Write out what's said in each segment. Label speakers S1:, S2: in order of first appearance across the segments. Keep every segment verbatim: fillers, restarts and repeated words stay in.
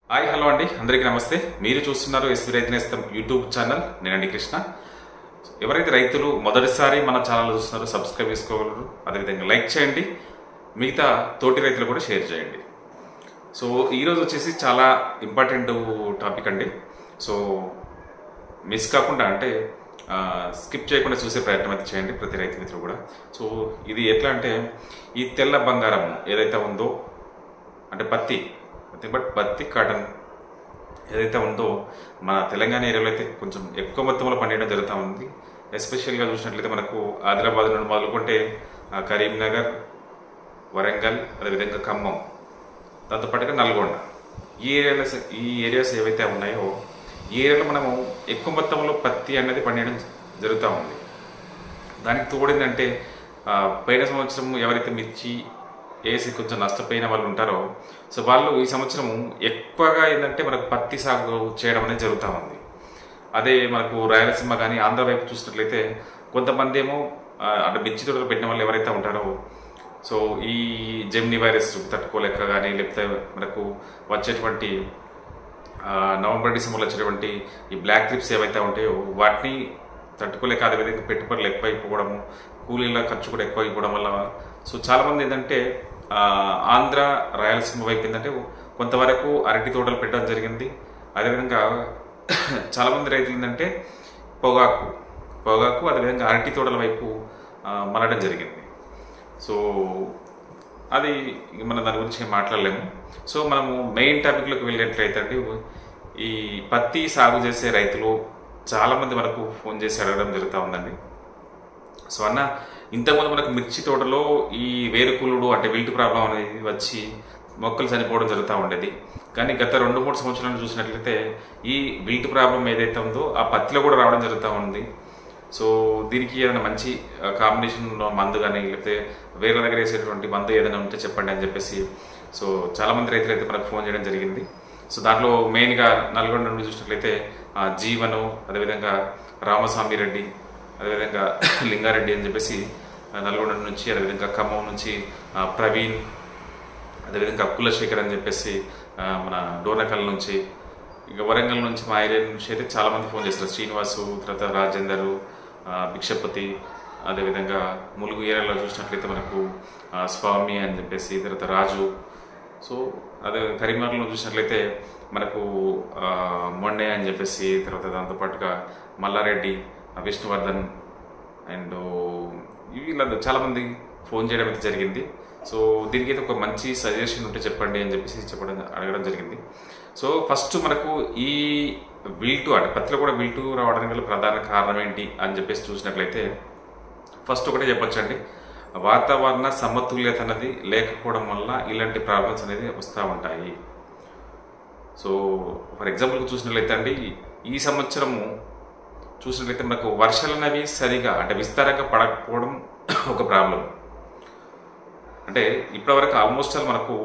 S1: Hi hello అండి, అందరికీ నమస్తే. మీరు చూస్తున్నారు ఎస్వి రైతు నేస్తం యూట్యూబ్ ఛానల్. నేనండి కృష్ణ. ఎవరైతే రైతులు మొదటిసారి మన ఛానల్ చూస్తున్నారో సబ్స్క్రైబ్ చేసుకోగలరు, అదేవిధంగా లైక్ చేయండి, మిగతా తోటి రైతులు కూడా షేర్ చేయండి. సో ఈరోజు వచ్చేసి చాలా ఇంపార్టెంట్ టాపిక్ అండి. సో మిస్ కాకుండా అంటే స్కిప్ చేయకుండా చూసే ప్రయత్నం అయితే చేయండి ప్రతి రైతు మిత్రులు కూడా. సో ఇది ఎట్లా అంటే, ఈ తెల్ల బంగారం ఏదైతే ఉందో అంటే పత్తి బట్ పత్తి కాటన్ ఏదైతే ఉందో మన తెలంగాణ ఏరియాలో అయితే కొంచెం ఎక్కువ మొత్తంలో పండించడం జరుగుతూ ఉంది. ఎస్పెషల్గా చూసినట్లయితే మనకు ఆదిలాబాద్ నుండి మొదలుకుంటే కరీంనగర్, వరంగల్, అదేవిధంగా ఖమ్మం, దాంతోపాటుగా నల్గొండ, ఈ ఏరియాస్ ఈ ఏరియాస్ ఏవైతే ఉన్నాయో ఈ ఏరియాలో మనము ఎక్కువ మొత్తంలో పత్తి అనేది పండించడం జరుగుతూ ఉంది. దానికి తోడిందంటే పోయిన సంవత్సరం ఎవరైతే మిర్చి వేసి కొంచెం నష్టపోయిన వాళ్ళు ఉంటారో, సో వాళ్ళు ఈ సంవత్సరం ఎక్కువగా ఏంటంటే మనకు పత్తి సాగు చేయడం అనేది జరుగుతూ ఉంది. అదే మనకు రాయలసీమ కానీ ఆంధ్ర వైపు చూసినట్లయితే కొంతమంది ఏమో అంటే మిర్చి తోటలు పెట్టిన వాళ్ళు ఎవరైతే ఉంటారో, సో ఈ జెమిని వైరస్ తట్టుకోలేక కానీ, లేకపోతే మనకు వచ్చేటువంటి నవంబర్ డిసెంబర్లో వచ్చేటువంటి ఈ బ్లాక్ ట్రిప్స్ ఏవైతే ఉంటాయో వాటిని తట్టుకోలేక, అదేవిధంగా పెట్టుబడులు ఎక్కువైపోవడము, కూలీల ఖర్చు కూడా ఎక్కువైపోవడం వల్ల సో చాలామంది ఏంటంటే ఆంధ్ర రాయలసీమ వైపు ఏంటంటే కొంతవరకు అరటి తోటలు పెట్టడం జరిగింది. అదేవిధంగా చాలామంది రైతులు ఏంటంటే పొగాకు పొగాకు అదేవిధంగా అరటి తోటల వైపు మళ్ళడం జరిగింది. సో అది మనం దాని గురించి మాట్లాడలేము. సో మనము మెయిన్ టాపిక్లోకి వెళ్ళినట్లయితే అండి, ఈ పత్తి సాగు చేసే రైతులు చాలామంది మనకు ఫోన్ చేసి అడగడం జరుగుతూ ఉందండి. సో అన్న, ఇంతకుముందు మనకు మిర్చి తోటలో ఈ వేరుకులుడు అంటే విల్ట్ ప్రాబ్లం అనేది వచ్చి మొక్కలు చనిపోవడం జరుగుతూ ఉండేది. కానీ గత రెండు మూడు సంవత్సరాలు చూసినట్లయితే ఈ విల్ట్ ప్రాబ్లం ఏదైతే ఉందో ఆ పత్తిలో కూడా రావడం జరుగుతూ ఉంది. సో దీనికి ఏదైనా మంచి కాంబినేషన్ మందు కానీ, లేకపోతే వేరే దగ్గర వేసేటువంటి మందు ఏదైనా ఉంటే చెప్పండి అని చెప్పేసి సో చాలామంది రైతులు అయితే మనకు ఫోన్ చేయడం జరిగింది. సో దాంట్లో మెయిన్గా నల్గొండ నుండి చూసినట్లయితే జీవను, అదేవిధంగా రామస్వామి రెడ్డి, అదేవిధంగా లింగారెడ్డి అని చెప్పేసి నల్గొండ నుంచి, అదేవిధంగా ఖమ్మం నుంచి ప్రవీణ్, అదేవిధంగా కులశేఖర్ అని చెప్పేసి మన డోర్నకల్ నుంచి, ఇక వరంగల్ నుంచి మా ఏరియా నుంచి అయితే చాలామంది ఫోన్ చేస్తారు. శ్రీనివాసు, తర్వాత రాజేందరు, భిక్షపతి, అదేవిధంగా ములుగు ఏరియాలో చూసినట్లయితే మనకు స్వామి అని చెప్పేసి, తర్వాత రాజు. సో అదే కరీంనగర్లో చూసినట్లయితే మనకు మొండే అని చెప్పేసి, తర్వాత దాంతోపాటుగా మల్లారెడ్డి, విష్ణువర్ధన్ అండ్ వీళ్ళందరూ చాలామంది ఫోన్ చేయడం అయితే జరిగింది. సో దీనికి అయితే ఒక మంచి సజెషన్ ఉంటే చెప్పండి అని చెప్పేసి చెప్పడం అడగడం జరిగింది. సో ఫస్ట్ మనకు ఈ విల్టు అంటే పత్తిలో కూడా విల్టు రావడానికి గల ప్రధాన కారణం ఏంటి అని చెప్పేసి చూసినట్లయితే ఫస్ట్ ఒకటే చెప్పొచ్చండి, వాతావరణ సమతుల్యత అనేది లేకపోవడం వల్ల ఇలాంటి ప్రాబ్లమ్స్ అనేది వస్తూ ఉంటాయి. సో ఫర్ ఎగ్జాంపుల్గా చూసినట్లయితే అండి, ఈ సంవత్సరము చూసినట్లయితే మనకు వర్షాలు అనేవి సరిగా అంటే విస్తారంగా పడకపోవడం ఒక ప్రాబ్లం. అంటే ఇప్పటివరకు ఆల్మోస్ట్ ఆల్ మనకు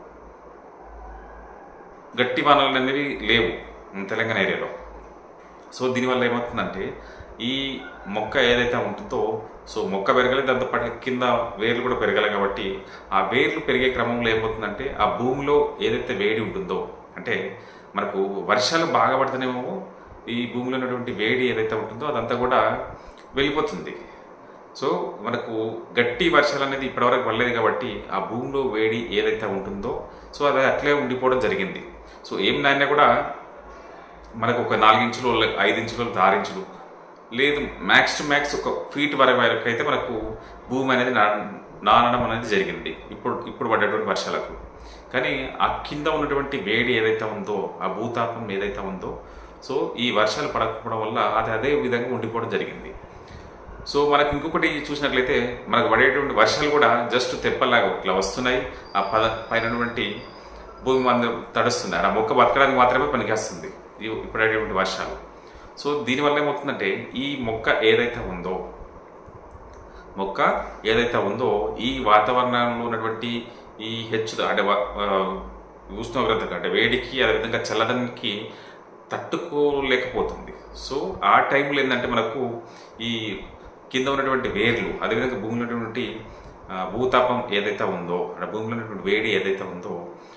S1: గట్టి వానలు అనేవి లేవు తెలంగాణ ఏరియాలో. సో దీనివల్ల ఏమవుతుందంటే ఈ మొక్క ఏదైతే ఉంటుందో సో మొక్క పెరగాలి, దాంతోపాటు కింద వేర్లు కూడా పెరగాలి. కాబట్టి ఆ వేర్లు పెరిగే క్రమంలో ఏమవుతుందంటే ఆ భూమిలో ఏదైతే వేడి ఉంటుందో, అంటే మనకు వర్షాలు బాగా పడితేనేమో ఈ భూమిలో ఉన్నటువంటి వేడి ఏదైతే ఉంటుందో అదంతా కూడా వెళ్ళిపోతుంది. సో మనకు గట్టి వర్షాలు అనేది ఇప్పటివరకు పడలేదు కాబట్టి ఆ భూమిలో వేడి ఏదైతే ఉంటుందో సో అది అట్లే ఉండిపోవడం జరిగింది. సో ఏం నాయన కూడా మనకు ఒక నాలుగించులు, ఐదు ఇంచులు, ఆరు ఇంచులు లేదు, మ్యాక్స్ టు మ్యాక్స్ ఒక ఫీట్ వరకు వరకు అయితే మనకు భూమి అనేది నానడం అనేది జరిగింది ఇప్పుడు ఇప్పుడు పడేటువంటి వర్షాలకు. కానీ ఆ కింద ఉన్నటువంటి వేడి ఏదైతే ఉందో, ఆ భూతాపం ఏదైతే ఉందో సో ఈ వర్షాలు పడకపోవడం వల్ల అది అదే విధంగా ఉండిపోవడం జరిగింది. సో మనకు ఇంకొకటి చూసినట్లయితే మనకు పడేటువంటి వర్షాలు కూడా జస్ట్ తెప్పలాగా ఇట్లా వస్తున్నాయి, ఆ పద పైనటువంటి భూమి మందు తడుస్తుంది, ఆ మొక్క బతకడానికి మాత్రమే పనిచేస్తుంది ఇప్పుడు పడేటువంటి వర్షాలు. సో దీనివల్ల ఏమవుతుందంటే ఈ మొక్క ఏదైతే ఉందో మొక్క ఏదైతే ఉందో ఈ వాతావరణంలో ఉన్నటువంటి ఈ హెచ్చు అంటే ఉష్ణోగ్రతకు అంటే వేడికి, అదేవిధంగా చల్లదనానికి తట్టుకోలేకపోతుంది. సో ఆ టైంలో ఏంటంటే మనకు ఈ కింద ఉన్నటువంటి వేర్లు, అదేవిధంగా భూమిలో ఉన్నటువంటి భూతాపం ఏదైతే ఉందో అంటే భూమిలో ఉన్నటువంటి వేడి ఏదైతే ఉందో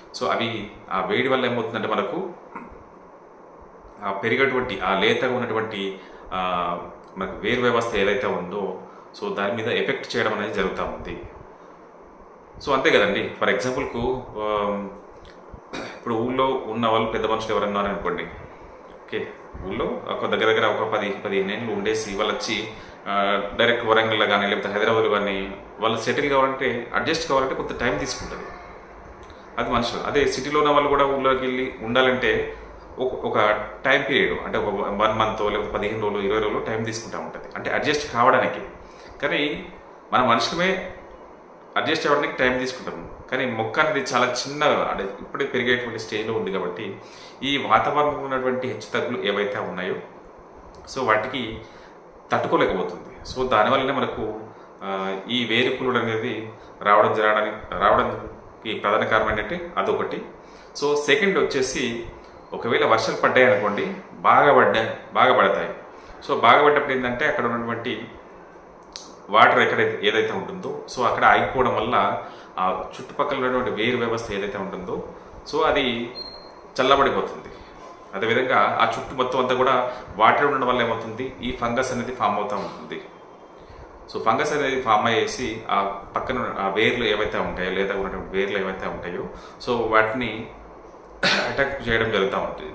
S1: సో అవి ఆ వేడి వల్ల ఏమవుతుందంటే మనకు పెరిగేటువంటి ఆ లేతగా ఉన్నటువంటి మనకు వేరు వ్యవస్థ ఏదైతే ఉందో సో దాని మీద ఎఫెక్ట్ చేయడం అనేది జరుగుతూ ఉంది. సో అంతే కదండి. ఫర్ ఎగ్జాంపుల్కు ఇప్పుడు ఊళ్ళో ఉన్న వాళ్ళు పెద్ద మనుషులు ఎవరన్నా ఉన్నారనుకోండి, ఓకే, ఊళ్ళో ఒక దగ్గర దగ్గర ఒక పది పదిహేను ఏళ్ళు ఉండేసి వాళ్ళు వచ్చి డైరెక్ట్ వరంగల్లో కానీ లేకపోతే హైదరాబాద్ కానీ వాళ్ళు సెటిల్ కావాలంటే అడ్జస్ట్ కావాలంటే కొంత టైం తీసుకుంటుంది. అది మనుషులు. అదే సిటీలో ఉన్న వాళ్ళు కూడా ఊళ్ళోకి వెళ్ళి ఉండాలంటే ఒక టైం పీరియడ్ అంటే ఒక వన్ మంత్ లేకపోతే పదిహేను రోజులు ఇరవై రోజులు టైం తీసుకుంటూ ఉంటుంది అంటే అడ్జస్ట్ కావడానికి. కానీ మన మనుషులమే అడ్జస్ట్ అవ్వడానికి టైం తీసుకుంటాము. కానీ మొక్క అనేది చాలా చిన్నగా అంటే ఇప్పుడే పెరిగేటువంటి స్టేజ్లో ఉంది కాబట్టి ఈ వాతావరణంలో ఉన్నటువంటి హెచ్చుతగ్గులు ఏవైతే ఉన్నాయో సో వాటికి తట్టుకోలేకపోతుంది. సో దానివల్లనే మనకు ఈ వేరుకులుడు అనేది రావడం జరగడానికి రావడానికి ప్రధాన కారణం ఏంటంటే అదొకటి. సో సెకండ్ వచ్చేసి ఒకవేళ వర్షాలు పడ్డాయి అనుకోండి, బాగా పడ్డా బాగా పడతాయి. సో బాగా పడ్డప్పుడు ఏంటంటే అక్కడ ఉన్నటువంటి వాటర్ ఎక్కడైతే ఏదైతే ఉంటుందో సో అక్కడ ఆగిపోవడం వల్ల ఆ చుట్టుపక్కల ఉన్నటువంటి వేరు వ్యవస్థ ఏదైతే ఉంటుందో సో అది చల్లబడిపోతుంది. అదేవిధంగా ఆ చుట్టూ మొత్తం అంతా కూడా వాటర్ ఉండడం వల్ల ఏమవుతుంది, ఈ ఫంగస్ అనేది ఫామ్ అవుతూ ఉంటుంది. సో ఫంగస్ అనేది ఫామ్ అయ్యేసి ఆ పక్కన ఆ వేర్లు ఏవైతే ఉంటాయో లేదా ఉన్నటువంటి వేర్లు ఏవైతే ఉంటాయో సో వాటిని అటాక్ చేయడం జరుగుతూ ఉంటుంది.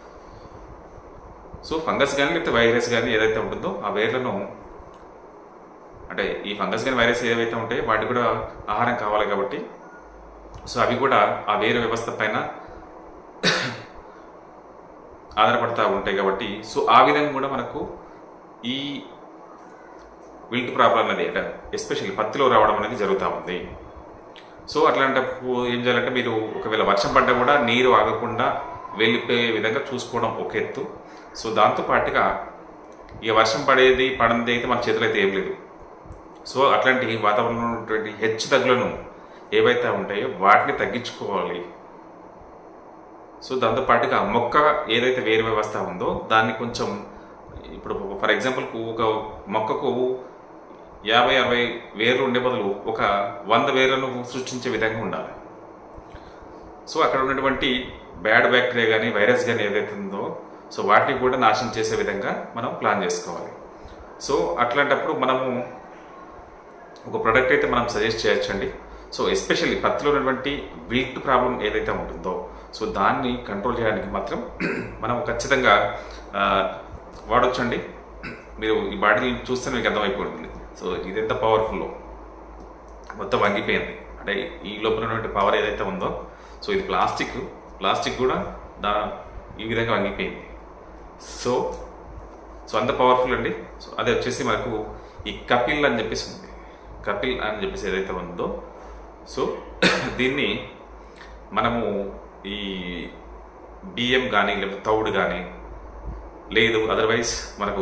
S1: సో ఫంగస్ కానీ లేకపోతే వైరస్ కానీ ఏదైతే ఉంటుందో ఆ వేర్లను అంటే ఈ ఫంగస్ కానీ వైరస్ ఏవైతే ఉంటాయో వాటికి కూడా ఆహారం కావాలి కాబట్టి సో అవి కూడా ఆ వేరు వ్యవస్థ పైన ఆధారపడతా ఉంటాయి కాబట్టి సో ఆ విధంగా కూడా మనకు ఈ విల్ట్ ప్రాబ్లం అనేది అంటే ఎస్పెషల్లీ పత్తిలో రావడం అనేది జరుగుతూ ఉంది. సో అట్లాంటప్పుడు ఏం చేయాలంటే మీరు ఒకవేళ వర్షం పడ్డా కూడా నీరు ఆగకుండా వెళ్ళిపోయే విధంగా చూసుకోవడం ఒక ఎత్తు. సో దాంతోపాటుగా ఇక వర్షం పడేది పడింది అయితే మన చేతులు అయితే ఏం లేదు. సో అట్లాంటి వాతావరణంలో ఉన్నటువంటి హెచ్చు తగ్గులను ఏవైతే ఉంటాయో వాటిని తగ్గించుకోవాలి. సో దాంతోపాటుగా మొక్క ఏదైతే వేరు వ్యవస్థ ఉందో దాన్ని కొంచెం ఇప్పుడు ఫర్ ఎగ్జాంపుల్కు ఒక మొక్కకు యాభై అరవై వేర్లు ఉండే బదులు ఒక వంద వేర్లను సృష్టించే విధంగా ఉండాలి. సో అక్కడ ఉన్నటువంటి బ్యాడ్ బ్యాక్టీరియా కానీ వైరస్ కానీ ఏదైతే ఉందో సో వాటిని కూడా నాశనం చేసే విధంగా మనం ప్లాన్ చేసుకోవాలి. సో అట్లాంటప్పుడు మనము ఒక ప్రోడక్ట్ అయితే మనం సజెస్ట్ చేయొచ్చండి. సో ఎస్పెషల్లీ పత్తిలో ఉన్నటువంటి విల్ట్ ప్రాబ్లం ఏదైతే ఉంటుందో సో దాన్ని కంట్రోల్ చేయడానికి మాత్రం మనం ఖచ్చితంగా వాడొచ్చండి. మీరు ఈ బాటిల్ చూస్తే మీకు అర్థమైపోతుంది. సో ఇది ఎంత పవర్ఫుల్లో మొత్తం వంగిపోయింది అంటే ఈ లోపల ఉన్నటువంటి పవర్ ఏదైతే ఉందో సో ఇది ప్లాస్టిక్ ప్లాస్టిక్ కూడా దా ఈ విధంగా వంగిపోయింది. సో సో అంత పవర్ఫుల్ అండి. సో అదే వచ్చేసి మనకు ఈ కపిల్ అని చెప్పేసి ఉంది. కపిల్ అని చెప్పేసి ఏదైతే ఉందో సో దీన్ని మనము ఈ బియ్యం కానీ లేకపోతే తౌడు కానీ లేదు అదర్వైజ్ మనకు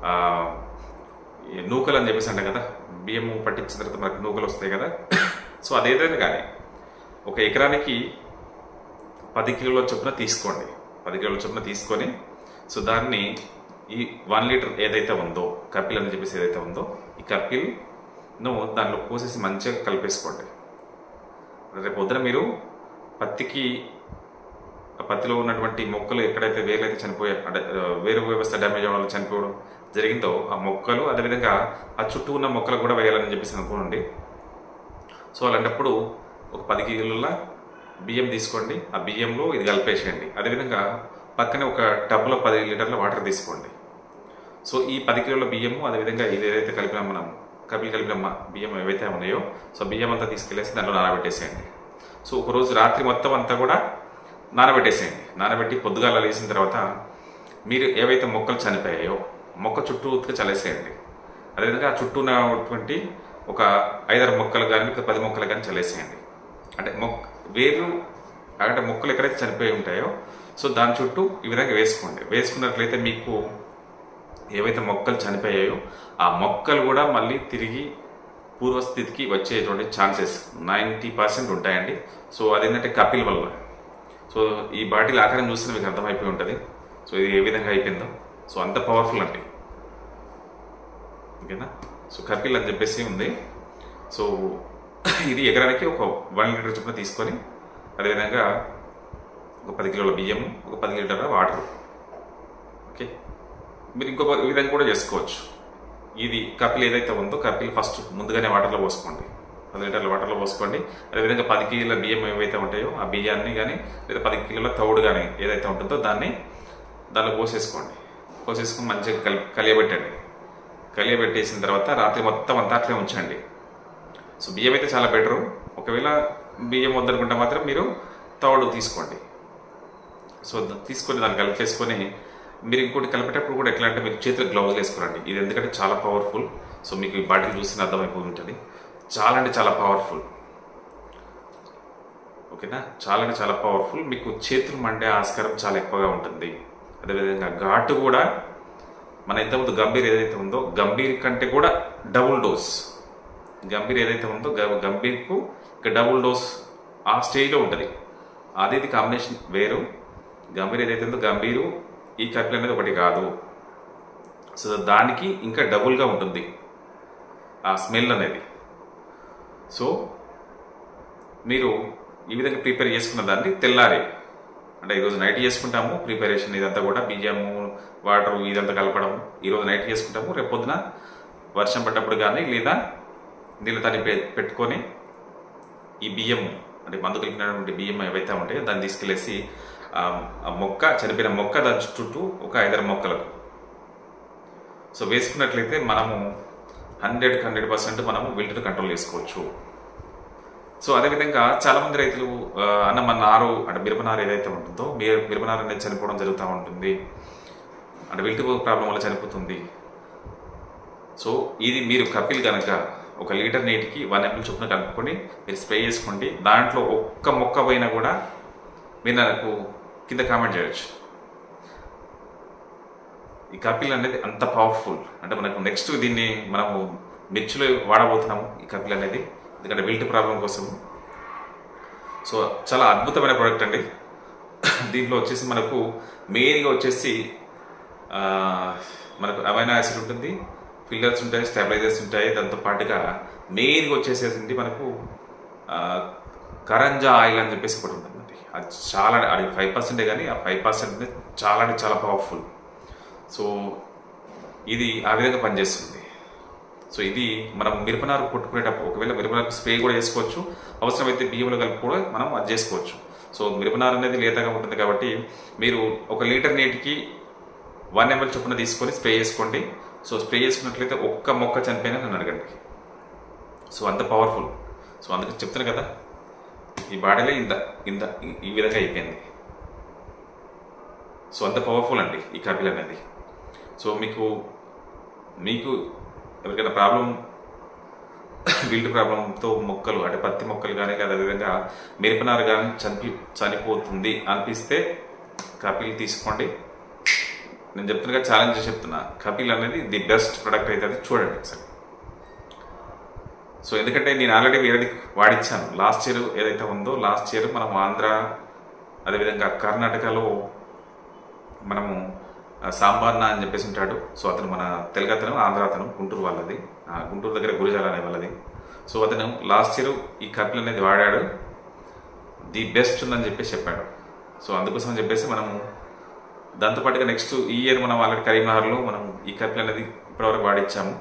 S1: నూకలు అని చెప్పేసి అంటాం కదా, బియ్యం పట్టించిన తర్వాత మనకు నూకలు వస్తాయి కదా. సో అదేదైనా కానీ ఒక ఎకరానికి పది కిలోల చొప్పున తీసుకోండి. పది కిలోల చొప్పున తీసుకొని సో దాన్ని ఈ వన్ లీటర్ ఏదైతే ఉందో కపిల్ అని చెప్పేసి ఏదైతే ఉందో ఈ కపిల్ను దానిలో పోసేసి మంచిగా కలిపేసుకోండి. రేపు పొద్దున మీరు పత్తికి పత్తిలో ఉన్నటువంటి మొక్కలు ఎక్కడైతే వేర్లైతే చనిపోయా అంటే వేరు వ్యవస్థ డ్యామేజ్ అవ్వడం వల్ల చనిపోవడం జరిగిందో ఆ మొక్కలు అదేవిధంగా ఆ చుట్టూ ఉన్న మొక్కలు కూడా వేయాలని చెప్పేసి అనుకోండి. సో అలాంటప్పుడు ఒక పది కిలోల బియ్యం తీసుకోండి, ఆ బియ్యంలో ఇది కలిపేసేయండి. అదేవిధంగా పక్కనే ఒక టబ్లో పది లీటర్ల వాటర్ తీసుకోండి. సో ఈ పది కిలోల బియ్యము అదేవిధంగా ఇది ఏదైతే కలిపినా మనం కపిల్ కలిపిన బియ్యం ఏవైతే ఉన్నాయో సో బియ్యం అంతా తీసుకెళ్ళేసి దాంట్లో నానబెట్టేసేయండి. సో ఒకరోజు రాత్రి మొత్తం అంతా కూడా నానబెట్టేసేయండి. నానబెట్టి పొద్దుగాల లేసిన తర్వాత మీరు ఏవైతే మొక్కలు చనిపోయాయో మొక్క చుట్టూ ఉతికి చల్లేసేయండి. అదేవిధంగా ఆ చుట్టూ ఉన్నటువంటి ఒక ఐదారు మొక్కలు కానీ లేదా పది మొక్కలు కానీ చల్లేసేయండి. అంటే మొక్క వేరు అంటే మొక్కలు ఎక్కడైతే చనిపోయి ఉంటాయో సో దాని చుట్టూ ఈ విధంగా వేసుకోండి. వేసుకున్నట్లయితే మీకు ఏవైతే మొక్కలు చనిపోయాయో ఆ మొక్కలు కూడా మళ్ళీ తిరిగి పూర్వస్థితికి వచ్చేటువంటి ఛాన్సెస్ నైంటీ పర్సెంట్ ఉంటాయండి. సో అదేంటంటే కపిల్ వల్ల. సో ఈ బాటిల్ ఆకారం చూస్తే మీకు అర్థమైపోయి ఉంటుంది సో ఇది ఏ విధంగా అయిపోయిందో. సో అంత పవర్ఫుల్ అండి, ఓకేనా. సో కపిల్ అని చెప్పేసి ఉంది. సో ఇది ఎకరానికి ఒక వన్ లీటర్ చొప్పున తీసుకొని అదేవిధంగా ఒక పది కిలోల బియ్యం, ఒక పది లీటర్ల వాటర్. ఓకే, మీరు ఇంకొక విధంగా కూడా చేసుకోవచ్చు. ఇది కపిల్ ఏదైతే ఉందో కపిల్ ఫస్ట్ ముందుగానే వాటర్లో పోసుకోండి, పది లీటర్ల వాటర్లో పోసుకోండి. అదేవిధంగా పది కిలోల బియ్యం ఏవైతే ఉంటాయో ఆ బియ్యాన్ని కానీ లేదా పది కిలోల తౌడు కానీ ఏదైతే ఉంటుందో దాన్ని దానిలో పోసేసుకోండి. పోసేసుకొని మంచిగా కలి కలియబెట్టండి. కలియబెట్టేసిన తర్వాత రాత్రి మొత్తం అంతా అట్లే ఉంచండి. సో బియ్యం అయితే చాలా బెటరు. ఒకవేళ బియ్యం వద్దనుకుంటే మాత్రం మీరు తౌడు తీసుకోండి. సో తీసుకొని దాన్ని కలిపేసుకొని మీరు ఇంకోటి కలిపేటప్పుడు కూడా ఎట్లా అంటే మీరు చేతులకు గ్లౌజులు వేసుకోరండి. ఇది ఎందుకంటే చాలా పవర్ఫుల్. సో మీకు ఈ బాటిల్ చూసిన అర్థమైపోయి ఉంటుంది. చాలా అంటే చాలా పవర్ఫుల్. ఓకేనా, చాలా అంటే చాలా పవర్ఫుల్. మీకు చేతులు మండే ఆస్కారం చాలా ఎక్కువగా ఉంటుంది. అదేవిధంగా ఘాటు కూడా మన ఇంతకుముందు గంభీర్ ఏదైతే ఉందో గంభీర్ కంటే కూడా డబుల్ డోస్. గంభీర్ ఏదైతే ఉందో గంభీర్కు ఇక డబుల్ డోస్ ఆ స్టేజ్లో ఉంటుంది. అదేది కాంబినేషన్ వేరు. గంభీర్ ఏదైతే ఉందో గంభీరు ఈ కపిల్ అనేది ఒకటి కాదు. సో దానికి ఇంకా డబుల్గా ఉంటుంది ఆ స్మెల్ అనేది. సో మీరు ఈ విధంగా ప్రిపేర్ చేసుకున్న దాన్ని తెల్లారి అంటే ఈరోజు నైట్ చేసుకుంటాము ప్రిపరేషన్ ఇదంతా కూడా బియ్యము వాటర్ ఇదంతా కలపడం ఈరోజు నైట్ చేసుకుంటాము. రేపు పొద్దున వర్షం పడ్డప్పుడు కానీ లేదా నీళ్ళ తని పెట్టుకొని ఈ బియ్యం అంటే మందు కలిపినటువంటి బియ్యం ఏవైతే ఉంటాయో దాన్ని తీసుకెళ్ళేసి ఆ మొక్క చనిపోయిన మొక్క దాని చుట్టూ ఒక ఐదారు మొక్కలకు సో వేసుకున్నట్లయితే మనము హండ్రెడ్కి హండ్రెడ్ పర్సెంట్ మనము విల్ట్ని కంట్రోల్ చేసుకోవచ్చు. సో అదేవిధంగా చాలామంది రైతులు అన్న మన నారు అంటే మిరపనారు ఏదైతే ఉంటుందో మిరపనారు అనేది చనిపోవడం జరుగుతూ ఉంటుంది, అంటే విల్ట్ ప్రాబ్లం వల్ల చనిపోతుంది. సో ఇది మీరు కపిల్ కనుక ఒక లీటర్ నీటికి వన్ ఎంఎల్ చొప్పున కలుపుకొని మీరు స్ప్రే చేసుకోండి. దాంట్లో ఒక్క మొక్క పోయినా కూడా మీరు నాకు కింద కామెంట్ చేయొచ్చు. ఈ కపిల్ అనేది అంత పవర్ఫుల్. అంటే మనకు నెక్స్ట్ దీన్ని మనము మిర్చిలో వాడబోతున్నాము ఈ కపిల్ అనేది, ఎందుకంటే విల్ట్ ప్రాబ్లం కోసం. సో చాలా అద్భుతమైన ప్రోడక్ట్ అండి. దీంట్లో వచ్చేసి మనకు మెయిన్గా వచ్చేసి మనకు అమైనో యాసిడ్ ఉంటుంది, ఫిల్లర్స్ ఉంటాయి, స్టెబిలైజర్స్ ఉంటాయి. దాంతో పాటుగా మెయిన్గా వచ్చేసేసి మనకు కరంజా ఆయిల్ అని చెప్పేసి ఒకటి ఉంటుందండి. అది చాలా అది ఫైవ్ పర్సెంటే కానీ ఆ ఫైవ్ పర్సెంట్ చాలా అంటే చాలా పవర్ఫుల్. సో ఇది ఆ విధంగా పనిచేస్తుంది. సో ఇది మనం మిరపనారు కొట్టుకునేటప్పుడు ఒకవేళ మిరపనారు స్ప్రే కూడా చేసుకోవచ్చు, అవసరమైతే బియ్యంలో కలిపి కూడా మనం అది చేసుకోవచ్చు. సో మిరపనారు అనేది లేతగా ఉంటుంది కాబట్టి మీరు ఒక లీటర్ నీటికి వన్ ఎంఎల్ చొప్పున తీసుకొని స్ప్రే చేసుకోండి. సో స్ప్రే చేసుకున్నట్లయితే ఒక్క మొక్క చనిపోయినా నన్ను అడగండి. సో అంత పవర్ఫుల్. సో అందుకే చెప్తాను కదా, ఈ బాడీలో ఇంత ఇంత ఈ విధంగా అయిపోయింది. సో అంత పవర్ఫుల్ అండి ఈ కపిల్ అనేది. సో మీకు మీకు ఎవరికైనా ప్రాబ్లం విల్ట్ ప్రాబ్లంతో మొక్కలు అంటే పత్తి మొక్కలు కానీ లేదా అదేవిధంగా మిరపనారు కానీ చనిపి చనిపోతుంది అనిపిస్తే కపిల్ తీసుకోండి. నేను చెప్తున్నా ఛాలెంజ్ చేసి చెప్తున్నా, కపిల్ అనేది ది బెస్ట్ ప్రొడక్ట్ అయితే అది చూడండి ఒకసారి. సో ఎందుకంటే నేను ఆల్రెడీ వేరేది వాడిచ్చాను లాస్ట్ ఇయర్ ఏదైతే ఉందో. లాస్ట్ ఇయర్ మనం ఆంధ్ర అదేవిధంగా కర్ణాటకలో మనము సాంబార్నా అని చెప్పేసి ఉంటాడు. సో అతను మన తెలుగు అతను, ఆంధ్ర అతను, గుంటూరు వాళ్ళది, గుంటూరు దగ్గర గురిజాల అనే వాళ్ళది. సో అతను లాస్ట్ ఇయర్ ఈ కపిల్ అనేది వాడాడు, ది బెస్ట్ ఉందని చెప్పేసి చెప్పాడు. సో అందుకోసం చెప్పేసి మనము దాంతోపాటుగా నెక్స్ట్ ఈ ఇయర్ మనం ఆల్రెడీ కరీంనగర్లో మనం ఈ కపిల్ అనేది ఇప్పటివరకు వాడిచ్చాము.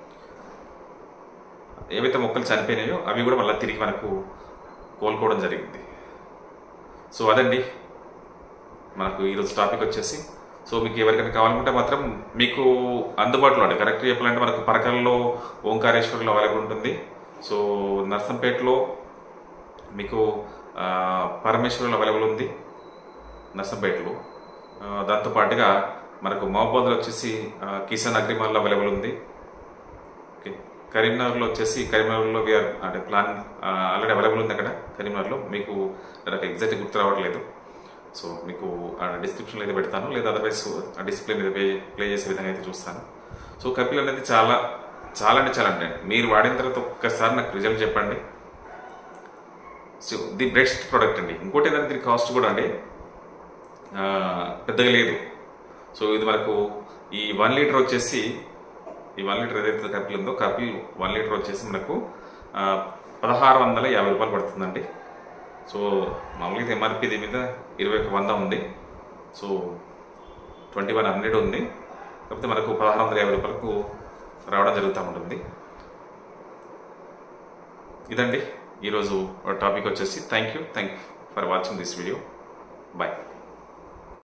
S1: ఏవైతే మొక్కలు చనిపోయినాయో అవి కూడా మళ్ళీ తిరిగి మనకు కోలుకోవడం జరిగింది. సో అదండి మనకు ఈరోజు టాపిక్ వచ్చేసి. సో మీకు ఎవరికైనా కావాలనుకుంటే మాత్రం మీకు అందుబాటులో అంటే కరెక్ట్ చెప్పాలంటే మనకు పరకల్లో ఓంకారేశ్వర్లో అవైలబుల్ ఉంటుంది. సో నర్సంపేటలో మీకు పరమేశ్వరంలో అవైలబుల్ ఉంది నర్సంపేటలో. దాంతోపాటుగా మనకు మహబూబాద్లో వచ్చేసి కిసాన్ అగ్రిమాల్లో అవైలబుల్ ఉంది. ఓకే, కరీంనగర్లో వచ్చేసి కరీంనగర్లో వీఆర్ అంటే ప్లాన్ ఆల్రెడీ అవైలబుల్ ఉంది అక్కడ కరీంనగర్లో. మీకు నాకు ఎగ్జాక్ట్ గుర్తు రావట్లేదు. సో మీకు డిస్క్రిప్షన్లో అయితే పెడతాను, లేదా అదర్వైజ్ ఆ డిస్ప్లే మీద ప్లే ప్లే చేసే విధంగా అయితే చూస్తాను. సో కపిల్ అనేది చాలా చాలా అంటే చాలా అంటే మీరు వాడిన తర్వాత ఒక్కసారి నాకు రిజల్ట్ చెప్పండి. సో ది బెస్ట్ ప్రోడక్ట్ అండి. ఇంకోటి ఏంటంటే దీని కాస్ట్ కూడా అండి పెద్దగా లేదు. సో ఇది మనకు ఈ వన్ లీటర్ వచ్చేసి ఈ వన్ లీటర్ ఏదైతే కపిల్ ఉందో కపిల్ వన్ లీటర్ వచ్చేసి మనకు పదహారు వందల యాభై రూపాయలు పడుతుందండి. సో మామూలుగా ఎంఆర్పి దీని మీద ఇరవై ఒక వంద ఉంది. సో ట్వంటీ వన్ హండ్రెడ్ ఉంది. కాకపోతే మనకు పదహారు వందల యాభై రూపాయలకు రావడం జరుగుతూ ఉంటుంది. ఇదండి ఈరోజు టాపిక్ వచ్చేసి. Thank you thank you for watching this video. Bye.